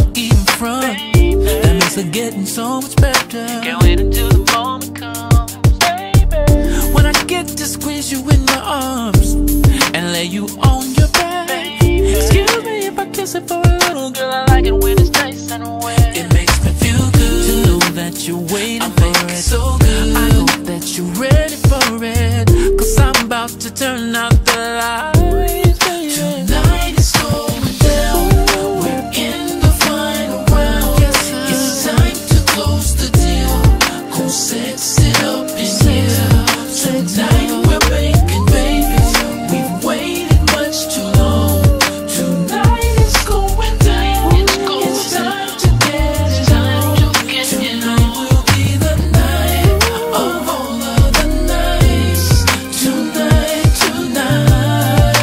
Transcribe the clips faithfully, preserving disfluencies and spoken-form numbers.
don't even front. That makes it getting so much better. Can't wait until the moment comes, baby. When I get to squeeze you in my arms and lay you on your back. Excuse me if I kiss it for a little, girl. Girl, I like it when it's nice and wet. It makes me feel good to know that you're waiting I'll for make it. it so good. I hope that you're ready for it, cause I'm about to turn out the lights, baby. Tonight is going down. We're in the final round. Yes, sir. It's time to close the deal. Go sex it up in here. Tonight we're making babies. We've waited much too long. Tonight is going down. It's going It's time to get It's it time on. to get it Tonight on. will be the night of all of the nights. Tonight, tonight.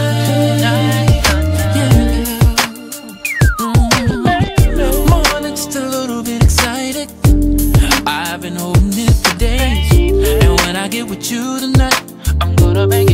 More than just a little bit excited. I've been holding it for days, and when I get with you tonight, I'm gonna make